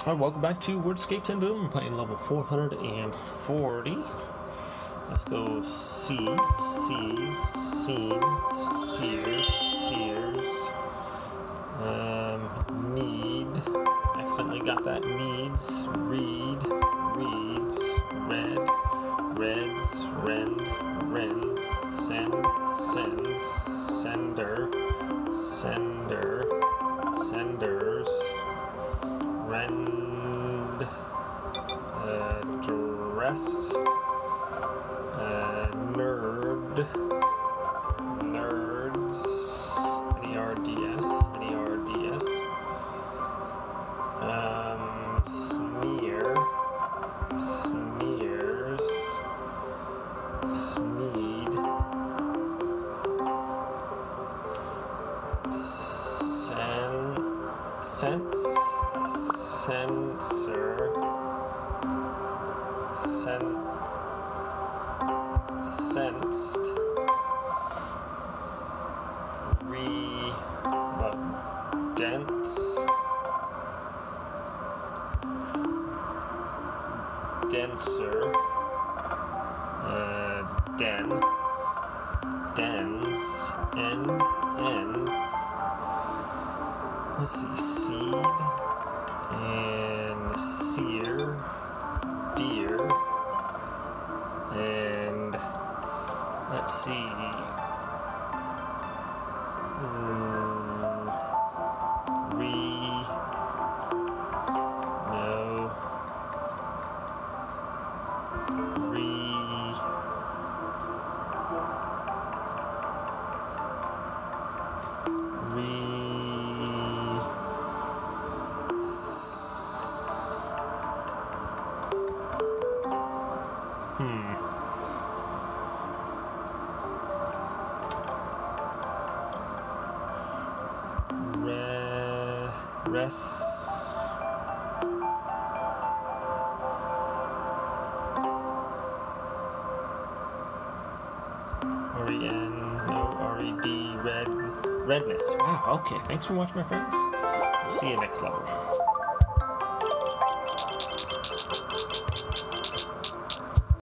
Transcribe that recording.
Alright, welcome back to WORDSCAPES in Bloom. Playing level 440. Let's go see, sees, seen, seer, seers. Need. Accidentally got that. Needs. Read, reads. Read, reds, rend, rends. Send, sends. Sender, sender, senders. Rend, dress, nerd, nerds, nerds, nerds, sneer, sneers, sneed, sense, sensor, sensed, dense, denser, den, dens, ends. Let's see, seed. And seer, deer, and let's see, redness. Wow, okay, thanks for watching, my friends. See you next level.